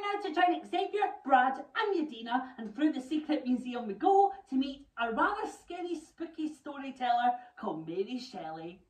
now to join Xavier, Brad and Yadina, and through the secret museum we go to meet a rather scary, spooky storyteller called Mary Shelley.